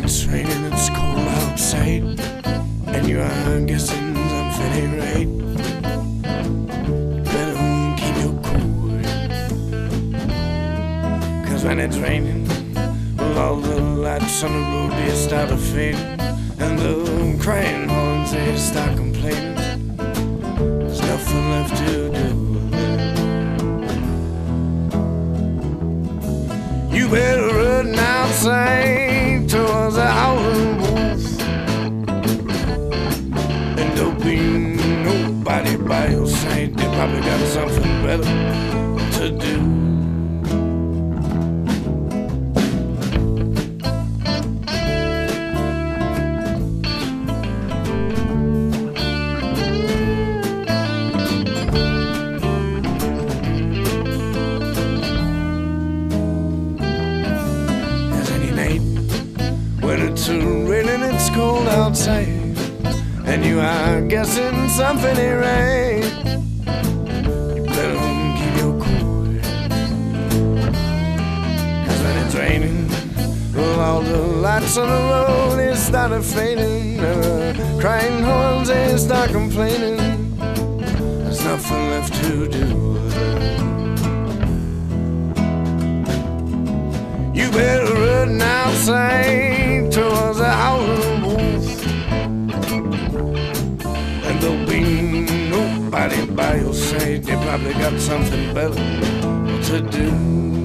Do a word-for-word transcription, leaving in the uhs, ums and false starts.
it's raining, it's cold outside, and you are guessing something ain't right. Better keep your cool, cause when it's raining, well, all the lights on the road, they start to fade, and the crying horns, they start complaining. There's nothing left to do. You better run outside towards the howling wolf, and don't be nobody by your side. They probably got something better to do. When it's raining, it's cold outside, and you are guessing something ain't right. You better keep your cool, cause when it's raining, well, all the lights on the road, they started fading, and the crying horns, they start complaining. There's nothing left to do. You better run outside towards the howling wolf, and there'll be nobody by your side. They probably got something better to do.